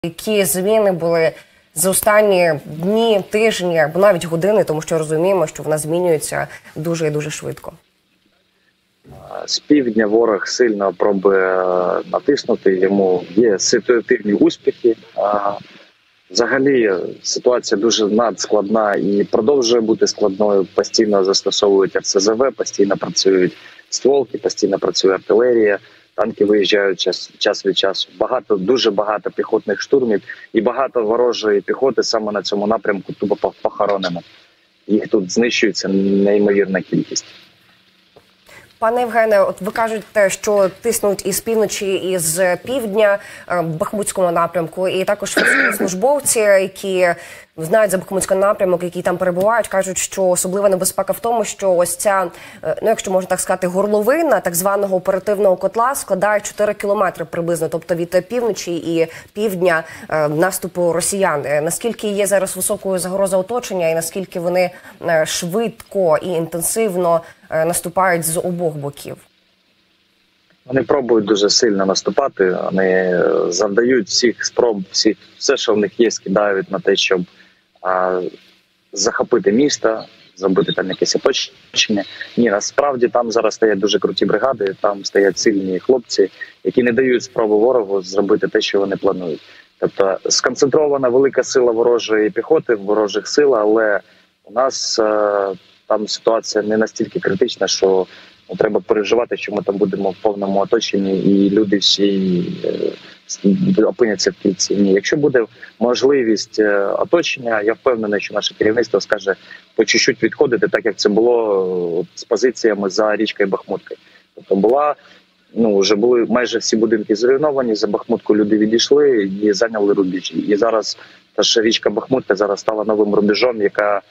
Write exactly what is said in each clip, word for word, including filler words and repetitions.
Які зміни були за останні дні, тижні або навіть години, тому що розуміємо, що вона змінюється дуже і дуже швидко. З півдня ворог сильно пробує натиснути, йому є ситуативні успіхи. Взагалі ситуація дуже надскладна і продовжує бути складною. Постійно застосовують ар ес зе ве, постійно працюють стволки, постійно працює артилерія. Танки виїжджають час, час від часу. Багато, дуже багато піхотних штурмів і багато ворожої піхоти саме на цьому напрямку тупо похоронено. Їх тут знищується неймовірна кількість. Пане Євгене, от ви кажете, що тиснуть із півночі, і з півдня в Бахмутському напрямку, і також службовці, які знають за Бахмутський напрямок, які там перебувають, кажуть, що особлива небезпека в тому, що ось ця, ну якщо можна так сказати, горловина так званого оперативного котла складає чотири кілометри приблизно, тобто від півночі і півдня наступу росіян. Наскільки є зараз високою загроза оточення і наскільки вони швидко і інтенсивно наступають з обох боків? Вони пробують дуже сильно наступати, вони завдають всіх спроб, всіх, все, що в них є, скидають на те, щоб а, захопити місто, зробити там якесь оточення. Ні, насправді там зараз стоять дуже круті бригади, там стоять сильні хлопці, які не дають спробу ворогу зробити те, що вони планують. Тобто сконцентрована велика сила ворожої піхоти, ворожих сил, але у нас а, там ситуація не настільки критична, що ну, треба переживати, що ми там будемо в повному оточенні і люди всі е, опиняться в кільці. Ні, якщо буде можливість е, оточення, я впевнений, що наше керівництво скаже по чуть-чуть відходити, так як це було з позиціями за річкою Бахмуткою. Тобто була, ну, вже були майже всі будинки зруйновані, за Бахмутку люди відійшли і зайняли рубежі. І зараз та ж річка Бахмутка зараз стала новим рубежом, яка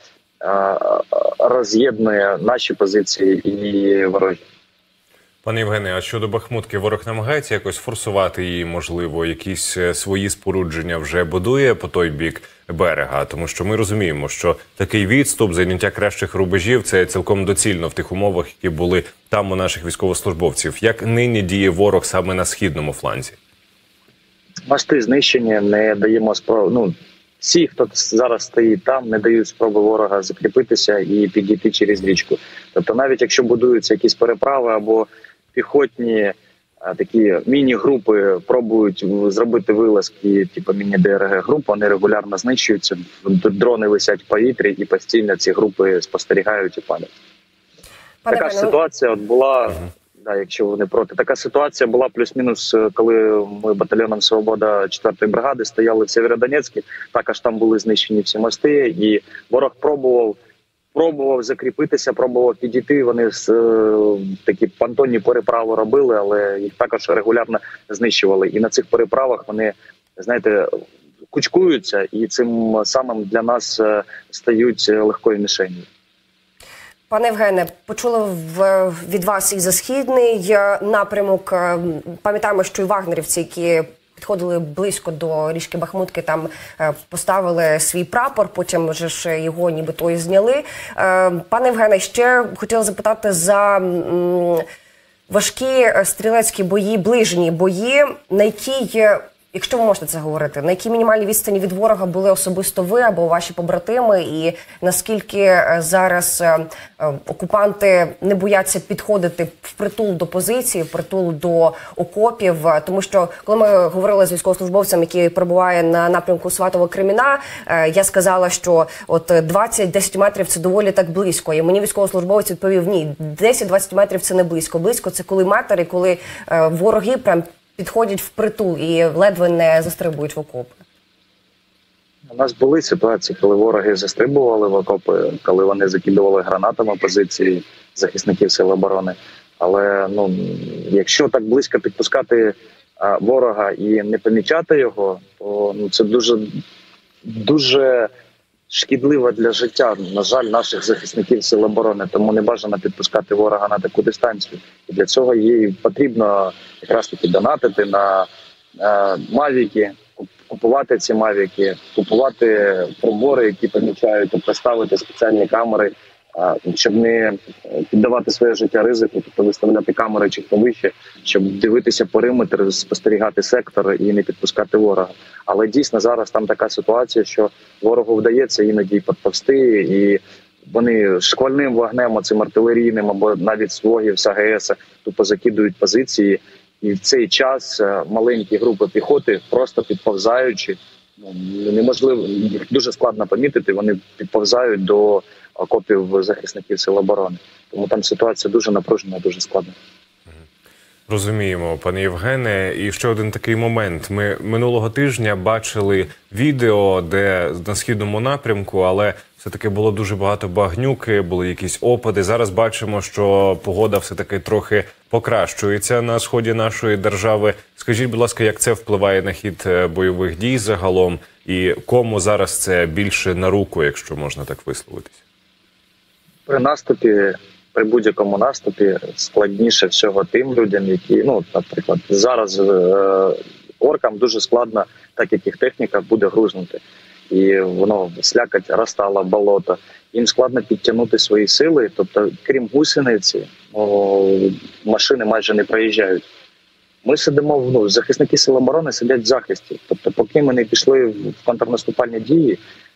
роз'єднує наші позиції і ворожі. Пане Євгене, а щодо Бахмутки, ворог намагається якось форсувати її, можливо, якісь свої спорудження вже будує по той бік берега? Тому що ми розуміємо, що такий відступ, зайняття кращих рубежів – це цілком доцільно в тих умовах, які були там у наших військовослужбовців. Як нині діє ворог саме на східному фланзі? Мости знищені, не даємо спроб... Ну, всі, хто зараз стоїть там, не дають спроби ворога закріпитися і підійти через річку. Тобто навіть якщо будуються якісь переправи або піхотні а, такі міні-групи пробують зробити вилазки, типу міні-де ер ге груп, вони регулярно знищуються, дрони висять в повітрі і постійно ці групи спостерігають і падають. Пане Така ж ситуація от була... Да, якщо вони проти. Така ситуація була плюс-мінус, коли ми батальйоном «Свобода» четвертої бригади стояли в Сєвєродонецьку. Також там були знищені всі мости, і ворог пробував, пробував закріпитися, пробував підійти. Вони е, такі понтонні переправи робили, але їх також регулярно знищували. І на цих переправах вони, знаєте, кучкуються, і цим самим для нас стають легкою мішенью. Пане Євгене, почули в, від вас і за східний напрямок. Пам'ятаємо, що і вагнерівці, які підходили близько до річки Бахмутки, там поставили свій прапор, потім вже ж його нібито і зняли. Пане Євгене, ще хотіла запитати за важкі стрілецькі бої, ближні бої, на якій... Якщо ви можете це говорити, на якій мінімальній відстані від ворога були особисто ви або ваші побратими, і наскільки зараз окупанти не бояться підходити впритул до позиції, впритул до окопів? Тому що, коли ми говорили з військовослужбовцем, який перебуває на напрямку Сватово-Креміна, я сказала, що от двадцять-десять метрів – це доволі так близько. І мені військовослужбовець відповів, ні, десять-двадцять метрів – це не близько. Близько – це коли метр, і коли вороги прям підходять впритул і ледве не застрибують в окопи. У нас були ситуації, коли вороги застрибували в окопи, коли вони закидували гранатами позиції захисників сил оборони. Але ну, якщо так близько підпускати а, ворога і не помічати його, то ну, це дуже, дуже шкідливо для життя, на жаль, наших захисників сил оборони. Тому не бажано підпускати ворога на таку дистанцію. І для цього їй потрібно якраз таки донатити на е, мавіки, купувати ці мавіки, купувати прибори, які помічають, тобто ставити спеціальні камери щоб не піддавати своє життя ризику, тобто виставляти камери чи хто вище, щоб дивитися периметр, спостерігати сектор і не підпускати ворога. Але дійсно зараз там така ситуація, що ворогу вдається іноді підповзти, і вони шквальним вогнем, цим артилерійним або навіть з вогів, з АГС тупо закидують позиції. І в цей час маленькі групи піхоти, просто підповзаючи, ну, неможливо, їх дуже складно помітити, вони підповзають до окопів захисників Сил оборони. Тому там ситуація дуже напружена, дуже складна. Розуміємо, пане Євгене. І ще один такий момент. Ми минулого тижня бачили відео, де на східному напрямку, але все-таки було дуже багато багнюки, були якісь опади. Зараз бачимо, що погода все-таки трохи покращується на сході нашої держави. Скажіть, будь ласка, як це впливає на хід бойових дій загалом? І кому зараз це більше на руку, якщо можна так висловитися? При наступі, при будь-якому наступі складніше всього тим людям, які, ну, наприклад, зараз е, оркам дуже складно, так як їх техніка буде грузнути. І воно слякать, розтала, болото. Їм складно підтягнути свої сили, тобто, крім гусениці, о, машини майже не проїжджають. Ми сидимо, ну, захисники Сил оборони сидять в захисті. Тобто, поки ми не пішли в контрнаступальні дії,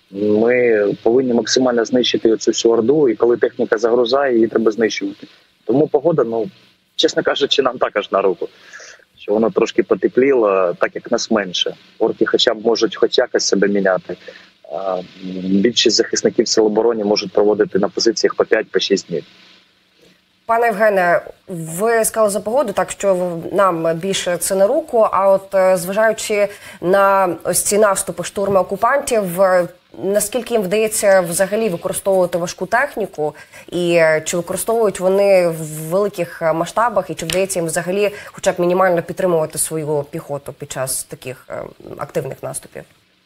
ми повинні максимально знищити цю всю орду, і коли техніка загрузає, її треба знищувати. Тому погода, ну, чесно кажучи, нам також на руку. Що воно трошки потепліло, так як нас менше. Орки хоча б можуть хоч якось себе міняти. А більшість захисників Сил оборони можуть проводити на позиціях по п'ять-шість днів. Пане Євгене, ви сказали за погоду, так що нам більше це на руку, а от зважаючи на ось ці наступи, штурми окупантів, наскільки їм вдається взагалі використовувати важку техніку, і чи використовують вони в великих масштабах, і чи вдається їм взагалі хоча б мінімально підтримувати свою піхоту під час таких активних наступів?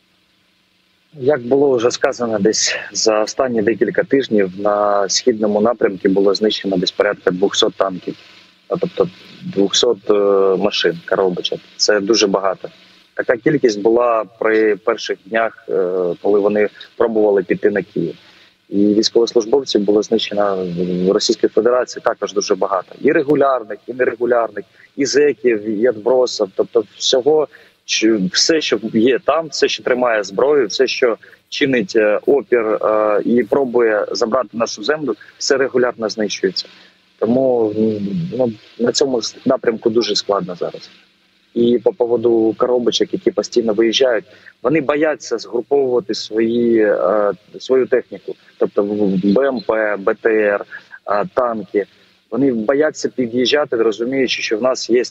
Як було вже сказано, десь за останні декілька тижнів на східному напрямку було знищено десь порядка двісті танків, тобто двісті машин, коробочок. Це дуже багато. Така кількість була при перших днях, коли вони пробували піти на Київ. І військовослужбовців було знищено в Російській Федерації також дуже багато. І регулярних, і нерегулярних, і зеків, і відбросів, тобто всього, все, що є там, все, що тримає зброю, все, що чинить опір і пробує забрати нашу землю, все регулярно знищується. Тому, ну, на цьому напрямку дуже складно зараз. І по поводу коробочок, які постійно виїжджають, вони бояться згруповувати свої, свою техніку, тобто БМП, БТР, танки. Вони бояться під'їжджати, розуміючи, що в нас є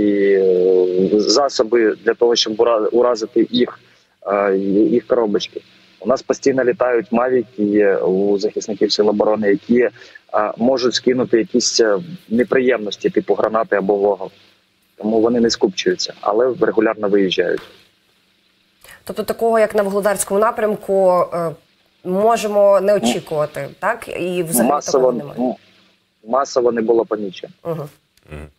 і засоби для того, щоб уразити їх, їх коробочки. У нас постійно літають мавіки у захисників Сил оборони, які можуть скинути якісь неприємності, типу гранати або вогонь. Тому вони не скупчуються, але регулярно виїжджають. Тобто такого, як на Вугледарському напрямку, можемо не очікувати, так? І взагалі масово, такого немає? Масово не було помічено. Угу. Угу.